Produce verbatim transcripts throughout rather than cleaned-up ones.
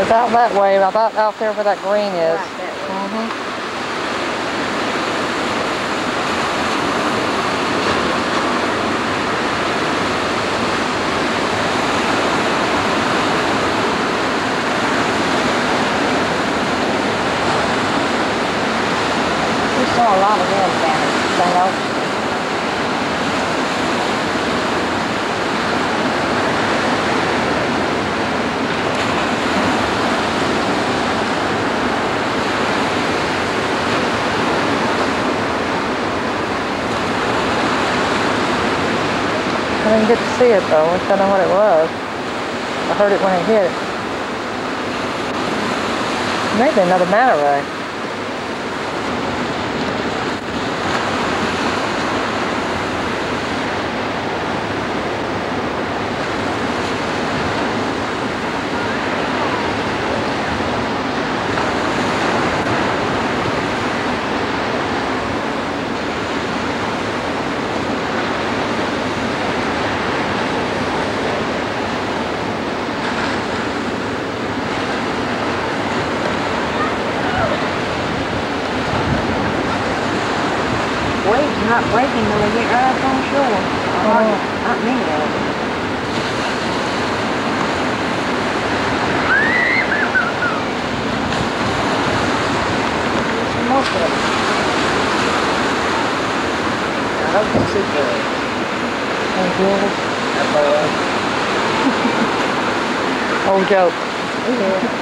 It's out that way, about out there where that green is. Right, that way. Mm-hmm. We saw a lot of them down at Saint Oaks. I didn't get to see it though. I don't know what it was. I heard it when it hit. Maybe another manta ray. Waves not breaking till they get right up on shore. Oh. Not many of them. Most of them. I hope they see good. Thank you. That boy. Old joke. Yeah.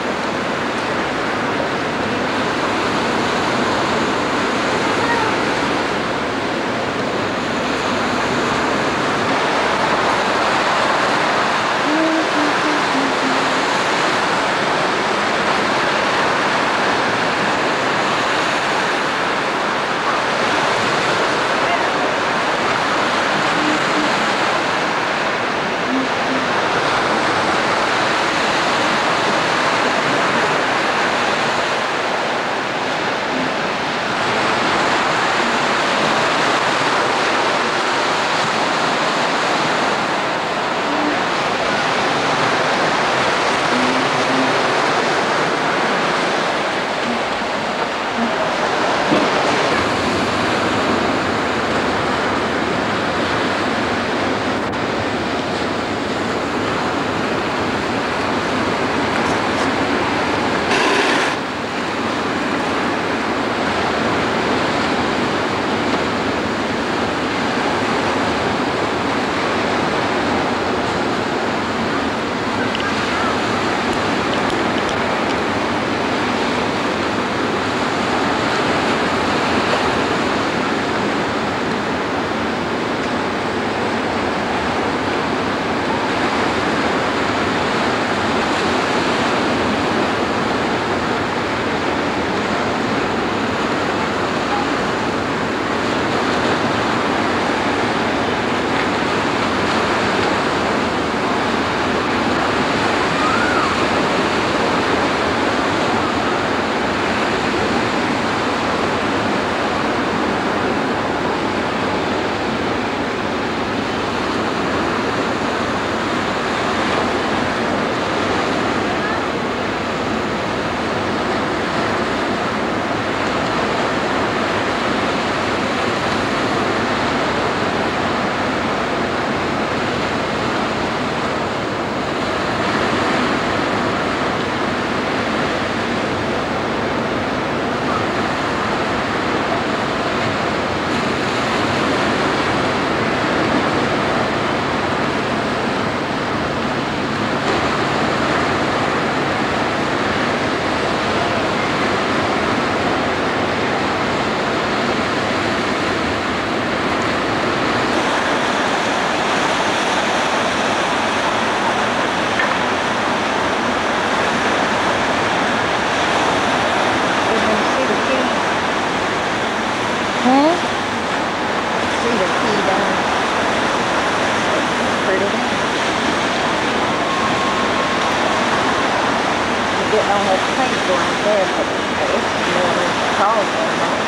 Getting on that paint going there, but it's more tall than that.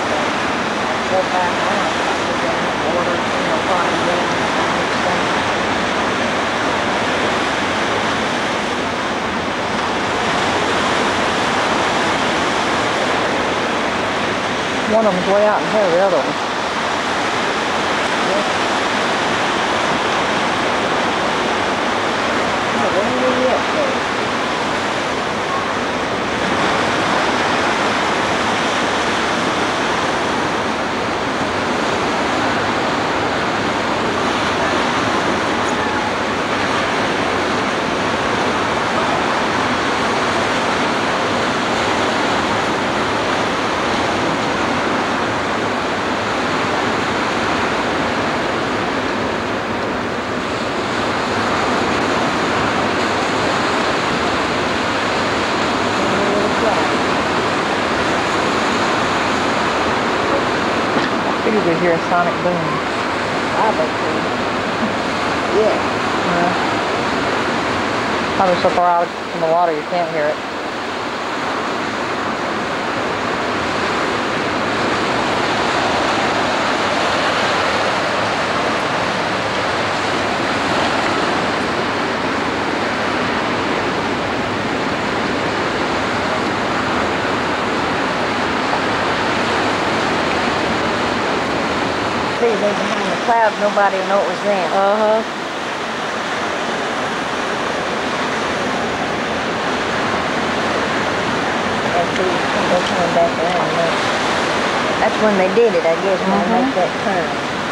Go back on, water, you know, flying down. One of them's way out in here, the other one. You could hear a sonic boom. Probably. Yeah. Yeah. Probably so far out in the water you can't hear it. See, they behind the clouds, nobody will know it was them. Uh-huh. That's see, they're coming back around there. That's when they did it, I guess, when Mhm. they make that turn.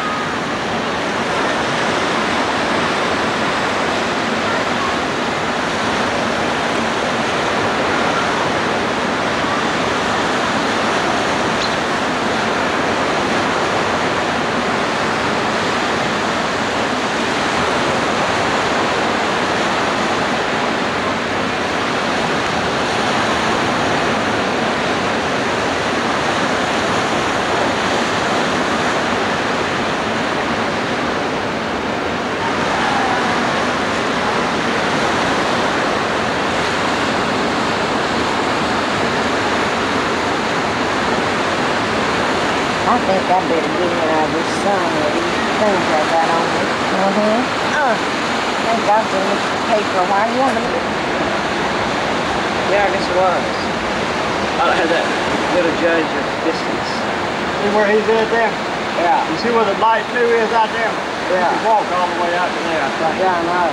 I think I better get in out of this sun with these things I got on me. Mm-hmm. Uh, I think I've been in this paper a while. You want me to? Yeah, I guess it was. I had that little judge of distance. See where he's at there? Yeah. You see where the light blue is out there? Yeah. You can walk all the way out to there, I think. Yeah, I know.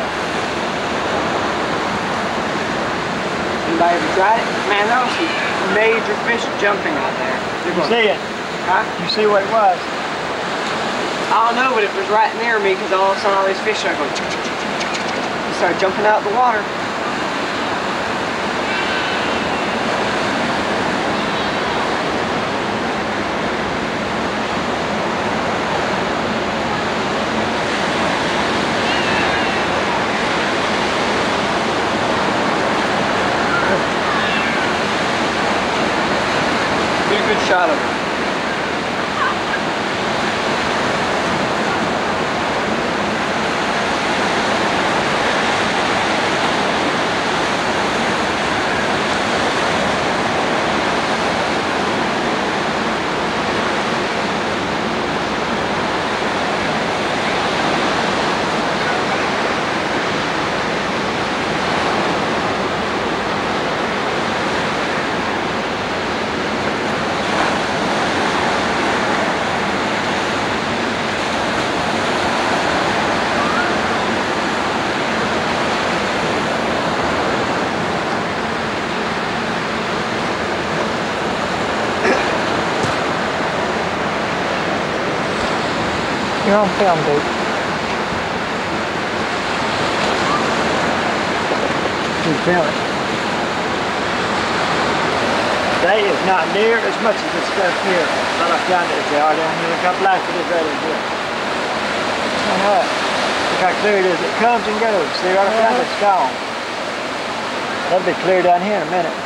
Anybody ever tried it? Man, there was some major fish jumping out there. You see it? Huh? You see what it was? I don't know, but it was right near me because all of a sudden all these fish started going. They started jumping out of the water. Get a good shot of it. You're on film, dude. Keep filming. They is not near as much as this stuff here. But I found it there. I don't look up like it is right in here. I know it. Look how clear it is. It comes and goes. See right up down, it's gone. That'll be clear down here in a minute.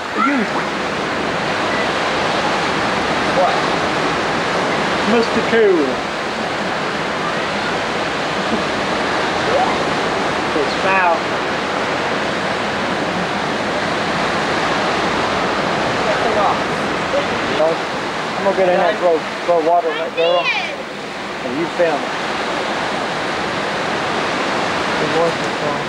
What? Mister Cool. It's foul. I'm gonna get in there and throw, throw water in that girl. And you film it. The voice is gone.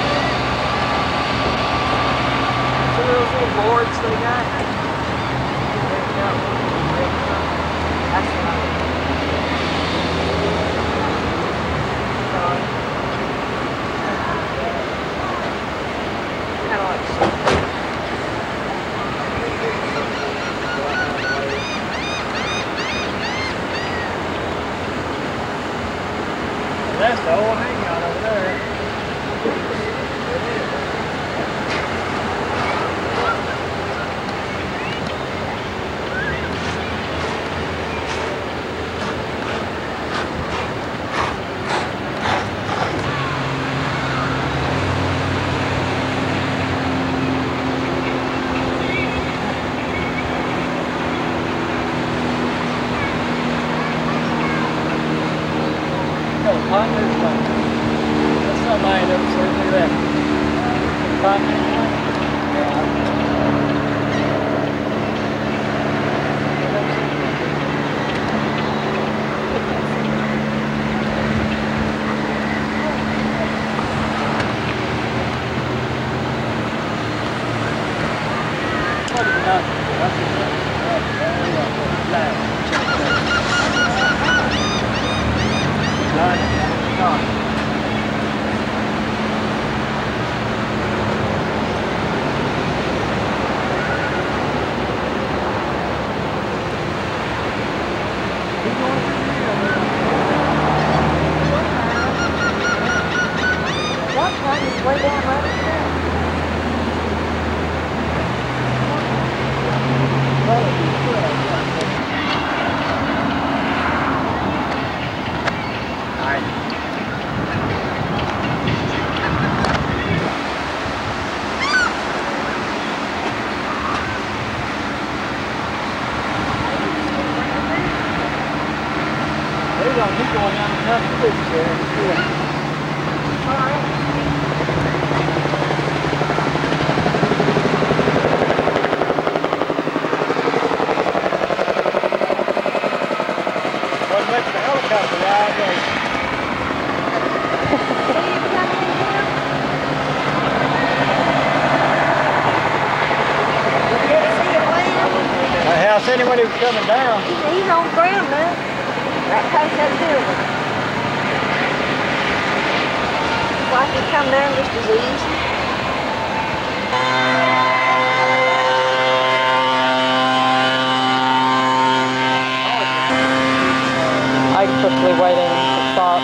Some of those little boards they got. That's what I kind of like soup. That's the old hangout over there. Pond, there's one. That's not mine, ever seen. Look at that. Pond, what is that? That's Way down right there. He's on, he's going down another bridge there. All right. Wasn't much of a helicopter ride, but the house anyway he was coming down. He's on ground now. Right past that building. So I can come down just as easy. Anxiously waiting to stop.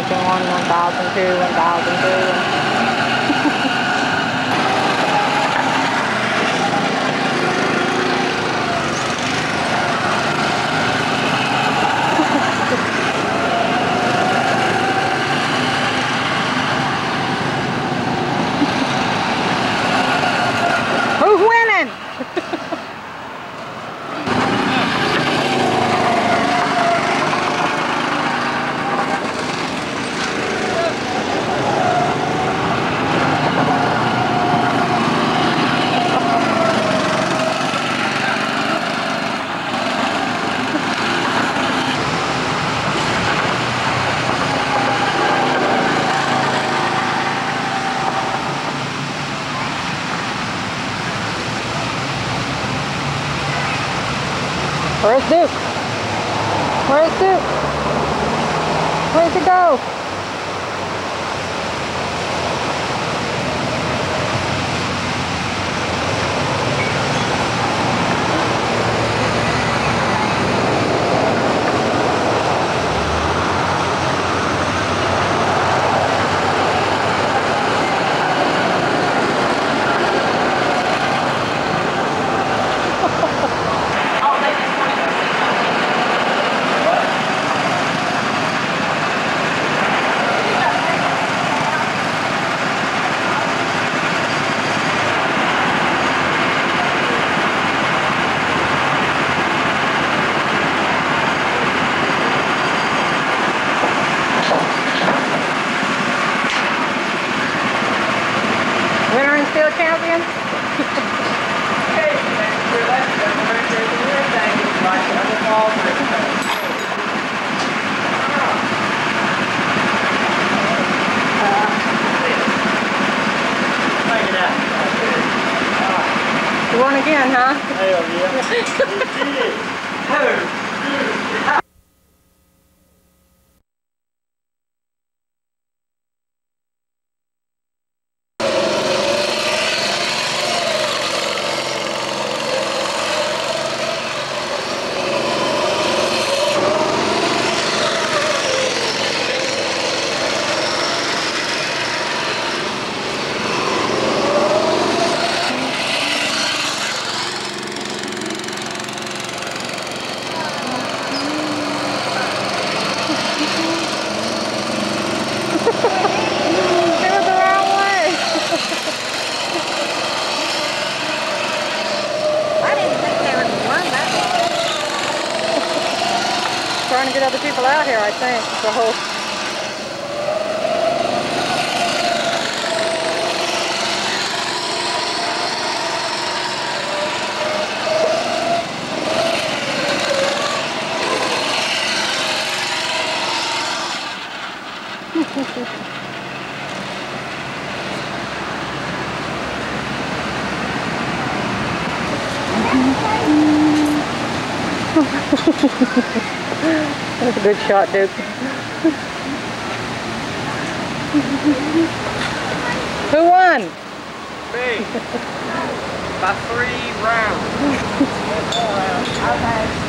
thousand one, one thousand two, one thousand two. Who's winning? Where's Duke? Where's Duke? Where's he go? Winner and still champion? You won again, huh? Hell yeah. Trying to get other people out here, I think. The whole That's a good shot, Duke. Who won? Me. By three rounds. Okay.